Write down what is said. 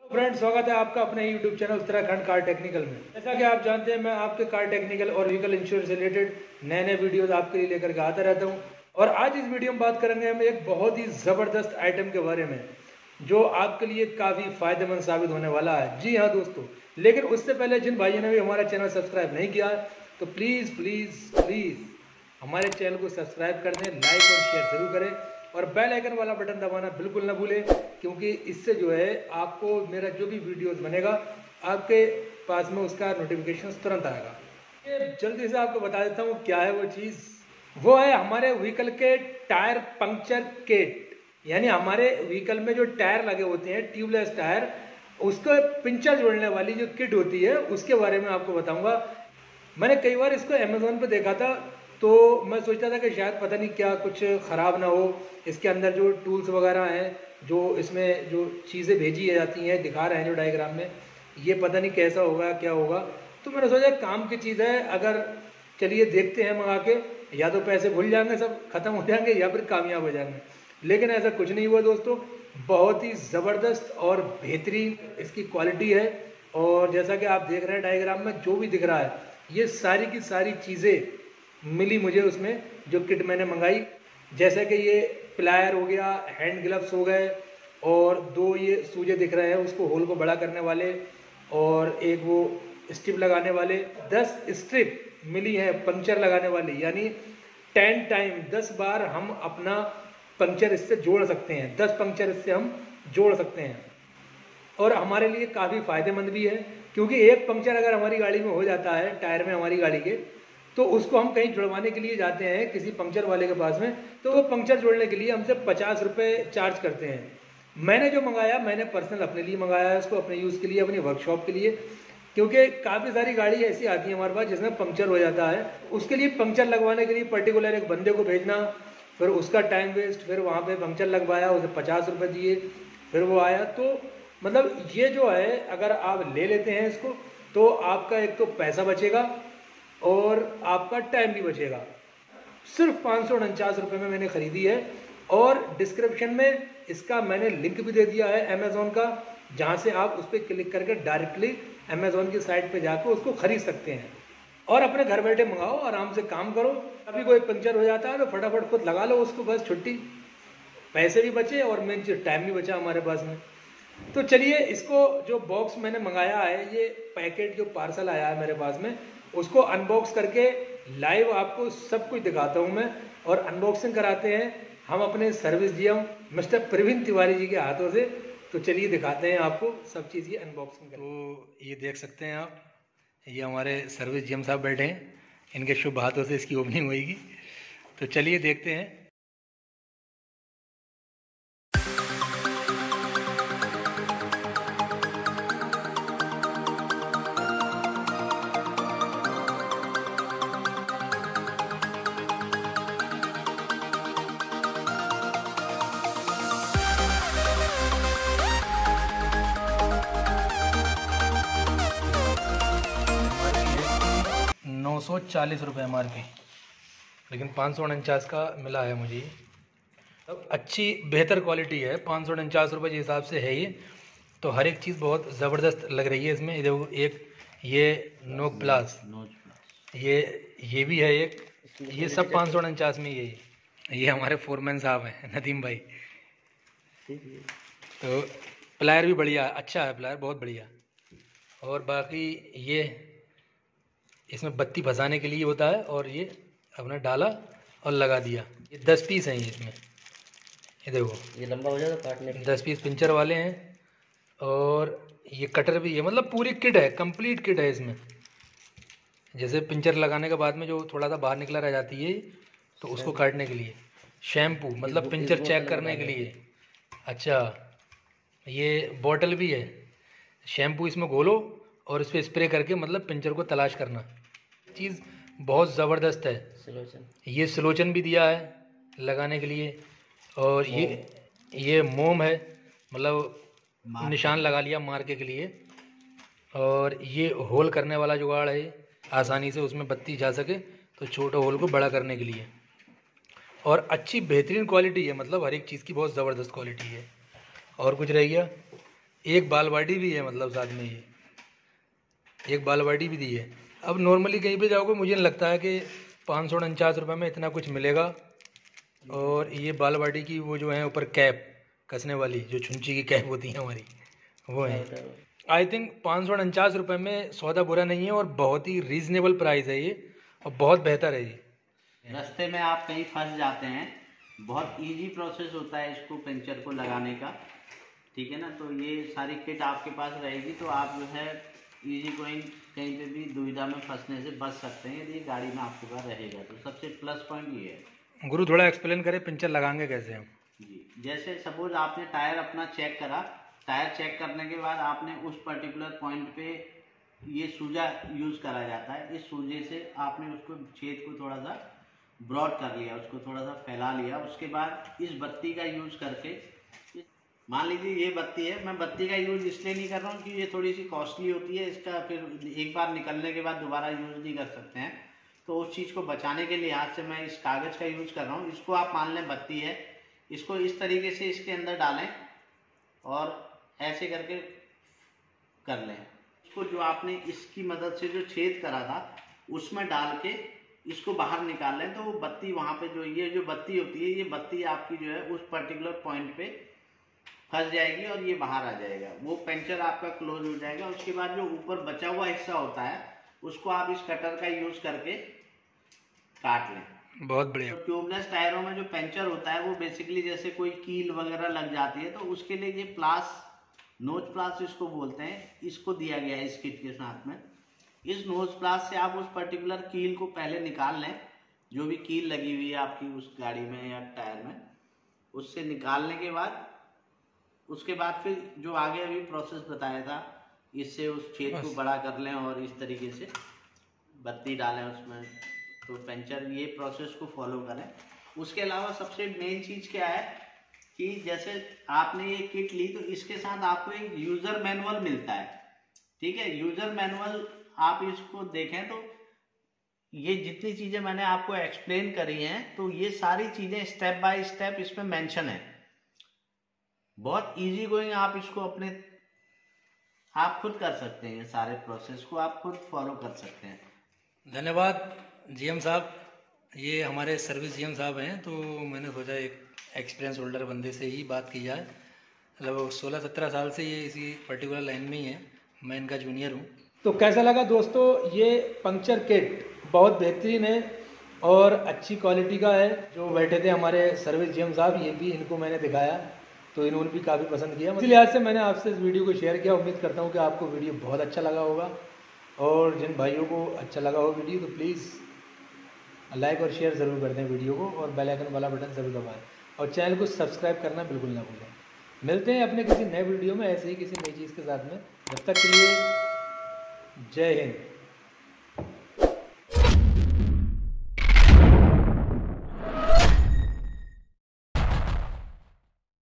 Friends, स्वागत है आपका अपने YouTube channel Uttarakhand car technical में। जैसा कि आप जानते हैं, मैं आपके कार टेक्निकल और व्हीकल इंश्योरेंस से रिलेटेड नए नए वीडियोस आपके लिए लेकर के आता रहता हूं। और आज इस वीडियो में बात करेंगे हम एक बहुत ही ज़बरदस्त आइटम के बारे में जो आपके लिए काफ़ी फ़ायदेमंद साबित होने वाला है। जी हाँ दोस्तों, लेकिन उससे पहले जिन भाइयों ने भी हमारा चैनल सब्सक्राइब नहीं किया है तो प्लीज़ प्लीज़ प्लीज़ हमारे चैनल को सब्सक्राइब कर दें, लाइक और शेयर ज़रूर करें और बेल आइकन वाला बटन दबाना बिल्कुल ना भूलें, क्योंकि इससे जो है आपको मेरा जो भी वीडियोस बनेगा आपके पास में उसका नोटिफिकेशन तुरंत आएगा। ये जल्दी से आपको बता देता हूँ क्या है वो चीज़। वो है हमारे व्हीकल के टायर पंक्चर किट। यानी हमारे व्हीकल में जो टायर लगे होते हैं, ट्यूबलेस टायर, उसको पंक्चर जोड़ने वाली जो किट होती है उसके बारे में आपको बताऊंगा। मैंने कई बार इसको अमेज़ोन पे देखा था तो मैं सोचता था कि शायद पता नहीं क्या कुछ ख़राब ना हो। इसके अंदर जो टूल्स वगैरह हैं, जो इसमें जो चीज़ें भेजी जाती हैं, दिखा रहे हैं जो डायग्राम में, ये पता नहीं कैसा होगा क्या होगा। तो मैंने सोचा काम की चीज़ है, अगर चलिए देखते हैं मंगा के, या तो पैसे भूल जाएंगे, सब खत्म हो जाएंगे, या फिर कामयाब हो जाएंगे। लेकिन ऐसा कुछ नहीं हुआ दोस्तों, बहुत ही ज़बरदस्त और बेहतरीन इसकी क्वालिटी है। और जैसा कि आप देख रहे हैं डायग्राम में जो भी दिख रहा है, ये सारी की सारी चीज़ें मिली मुझे उसमें जो किट मैंने मंगाई। जैसे कि ये प्लायर हो गया, हैंड ग्लव्स हो गए, और दो ये सूजे दिख रहे हैं उसको होल को बड़ा करने वाले, और एक वो स्ट्रिप लगाने वाले। 10 स्ट्रिप मिली है पंक्चर लगाने वाली, यानी 10 टाइम 10 बार हम अपना पंक्चर इससे जोड़ सकते हैं। 10 पंक्चर इससे हम जोड़ सकते हैं और हमारे लिए काफ़ी फ़ायदेमंद भी है, क्योंकि एक पंक्चर अगर हमारी गाड़ी में हो जाता है, टायर में हमारी गाड़ी के, तो उसको हम कहीं जुड़वाने के लिए जाते हैं किसी पंक्चर वाले के पास में, तो वो पंक्चर जोड़ने के लिए हमसे 50 रुपये चार्ज करते हैं। मैंने जो मंगाया, मैंने पर्सनल अपने लिए मंगाया है, उसको अपने यूज़ के लिए, अपनी वर्कशॉप के लिए, क्योंकि काफ़ी सारी गाड़ी ऐसी आती है हमारे पास जिसमें पंक्चर हो जाता है। उसके लिए पंक्चर लगवाने के लिए पर्टिकुलर एक बंदे को भेजना, फिर उसका टाइम वेस्ट, फिर वहाँ पे पंक्चर लगवाया, उसे 50 रुपये दिए, फिर वो आया। तो मतलब ये जो है, अगर आप ले लेते हैं इसको तो आपका एक तो पैसा बचेगा और आपका टाइम भी बचेगा। सिर्फ 549 रुपये में मैंने ख़रीदी है, और डिस्क्रिप्शन में इसका मैंने लिंक भी दे दिया है अमेज़ॉन का, जहाँ से आप उस पर क्लिक करके डायरेक्टली अमेज़ॉन की साइट पे जाकर उसको ख़रीद सकते हैं और अपने घर बैठे मंगाओ, आराम से काम करो। कभी कोई पंक्चर हो जाता है तो फटाफट खुद लगा लो उसको, बस छुट्टी, पैसे भी बचे और मेन चीज़ टाइम भी बचा हमारे पास में। तो चलिए, इसको जो बॉक्स मैंने मंगाया है, ये पैकेट जो पार्सल आया है मेरे पास में, उसको अनबॉक्स करके लाइव आपको सब कुछ दिखाता हूँ मैं, और अनबॉक्सिंग कराते हैं हम अपने सर्विस जी हम मिस्टर प्रवीण तिवारी जी के हाथों से। तो चलिए दिखाते हैं आपको सब चीज़, ये अनबॉक्सिंग। तो ये देख सकते हैं आप, ये हमारे सर्विस जी साहब बैठे हैं, इनके शुभ हाथों से इसकी ओपनिंग होगी। तो चलिए देखते हैं। 940 रुपये MRP, लेकिन 549 का मिला है मुझे। अब अच्छी बेहतर क्वालिटी है, 549 रुपये के हिसाब से है ये। तो हर एक चीज़ बहुत ज़बरदस्त लग रही है इसमें। देखो, एक ये नोक प्लस, ये भी है एक, ये सब 549 में ये हमारे फोरमैन साहब हैं, नदीम भाई। तो प्लायर भी बढ़िया, अच्छा है प्लायर, बहुत बढ़िया। और बाकी ये इसमें बत्ती फंसाने के लिए होता है, और ये अपना डाला और लगा दिया। ये 10 पीस हैं ये इसमें, ये देखो, ये लंबा हो जाएगा काटने के, 10 पीस पिंचर वाले हैं। और ये कटर भी है, मतलब पूरी किट है, कंप्लीट किट है इसमें। जैसे पिंचर लगाने के बाद में जो थोड़ा सा बाहर निकला रह जाती है, तो उसको काटने के लिए। शैम्पू, मतलब पिंचर चेक करने के लिए। अच्छा, ये बॉटल भी है, शैम्पू इसमें घोलो और इस पर स्प्रे करके मतलब पिंचर को तलाश करना। चीज़ बहुत ज़बरदस्त है। ये स्लोचन भी दिया है लगाने के लिए, और ये मोम है, मतलब निशान लगा लिया मार्के के लिए। और ये होल करने वाला जुगाड़ है, आसानी से उसमें बत्ती जा सके तो छोटे होल को बड़ा करने के लिए। और अच्छी बेहतरीन क्वालिटी है, मतलब हर एक चीज़ की बहुत ज़बरदस्त क्वालिटी है। और कुछ रह गया, एक बालवाड़ी भी है, मतलब साथ में ये एक बालवाड़ी भी दी है। अब नॉर्मली कहीं पे जाओगे मुझे नहीं लगता है कि 549 रुपये में इतना कुछ मिलेगा। और ये बालवाड़ी की वो जो है ऊपर कैप कसने वाली, जो छुंची की कैप होती है हमारी, वो है। आई थिंक 549 रुपये में सौदा बुरा नहीं है और बहुत ही रीजनेबल प्राइस है ये, और बहुत बेहतर है ये। रास्ते में आप कहीं फंस जाते हैं, बहुत इजी प्रोसेस होता है इसको पंचर को लगाने का, ठीक है ना। तो ये सारी किट आपके पास रहेगी तो आप जो है इजी कोई कहीं पे भी दुविधा में फंसने से बच सकते हैं यदि गाड़ी में आपके पास रहेगा। तो सबसे प्लस पॉइंट ये है। गुरु थोड़ा एक्सप्लेन करें पंचर लगाएंगे कैसे हम। जी, जैसे सपोज आपने टायर अपना चेक करा, टायर चेक करने के बाद आपने उस पर्टिकुलर पॉइंट पे ये सूजा यूज़ करा जाता है। इस सूजे से आपने उसको छेद को थोड़ा सा ब्रॉड कर लिया, उसको थोड़ा सा फैला लिया। उसके बाद इस बत्ती का यूज़ करके, मान लीजिए ये बत्ती है, मैं बत्ती का यूज़ इसलिए नहीं कर रहा हूँ कि ये थोड़ी सी कॉस्टली होती है, इसका फिर एक बार निकलने के बाद दोबारा यूज़ नहीं कर सकते हैं। तो उस चीज़ को बचाने के लिहाज से मैं इस कागज़ का यूज़ कर रहा हूँ। इसको आप मान लें बत्ती है, इसको इस तरीके से इसके अंदर डालें और ऐसे करके कर लें। इसको जो आपने इसकी मदद से जो छेद करा था उसमें डाल के इसको बाहर निकाल लें, तो वो बत्ती वहाँ पे जो ये जो बत्ती होती है, ये बत्ती आपकी जो है उस पर्टिकुलर पॉइंट पे फंस जाएगी और ये बाहर आ जाएगा। वो पंचर आपका क्लोज हो जाएगा। उसके बाद जो ऊपर बचा हुआ हिस्सा होता है उसको आप इस कटर का यूज़ करके काट लें। बहुत बढ़िया। तो ट्यूबलेस टायरों में जो पंचर होता है वो बेसिकली जैसे कोई कील वगैरह लग जाती है, तो उसके लिए ये प्लास, नोज प्लास इसको बोलते हैं, इसको दिया गया है इस किट के साथ में। इस नोज प्लास से आप उस पर्टिकुलर कील को पहले निकाल लें, जो भी कील लगी हुई है आपकी उस गाड़ी में या टायर में, उससे निकालने के बाद उसके बाद फिर जो आगे अभी प्रोसेस बताया था, इससे उस छेद को बड़ा कर लें और इस तरीके से बत्ती डालें उसमें, तो पंचर ये प्रोसेस को फॉलो करें। उसके अलावा सबसे मेन चीज़ क्या है कि जैसे आपने ये किट ली तो इसके साथ आपको एक यूज़र मैनुअल मिलता है, ठीक है। यूज़र मैनुअल आप इसको देखें तो ये जितनी चीज़ें मैंने आपको एक्सप्लेन करी हैं, तो ये सारी चीज़ें स्टेप बाय स्टेप इसमें मेंशन है। बहुत इजी गोइंग, आप इसको अपने आप खुद कर सकते हैं, ये सारे प्रोसेस को आप खुद फॉलो कर सकते हैं। धन्यवाद जीएम साहब, ये हमारे सर्विस जीएम साहब हैं, तो मैंने सोचा एक एक्सपीरियंस होल्डर बंदे से ही बात की जाए। मतलब 16-17 साल से ये इसी पर्टिकुलर लाइन में ही है, मैं इनका जूनियर हूँ। तो कैसा लगा दोस्तों, ये पंक्चर किट बहुत बेहतरीन है और अच्छी क्वालिटी का है। जो बैठे थे हमारे सर्विस जीएम साहब, ये भी इनको मैंने दिखाया तो इन्होंने भी काफ़ी पसंद किया। इसी लिहाज से मैंने आपसे इस वीडियो को शेयर किया। उम्मीद करता हूँ कि आपको वीडियो बहुत अच्छा लगा होगा, और जिन भाइयों को अच्छा लगा हो वीडियो तो प्लीज़ लाइक और शेयर ज़रूर कर दें वीडियो को, और बेल आइकन वाला बटन ज़रूर दबाएं, और चैनल को सब्सक्राइब करना बिल्कुल ना भूलें। मिलते हैं अपने किसी नए वीडियो में ऐसे ही किसी नई चीज़ के साथ में। जब तक के लिए जय हिंद।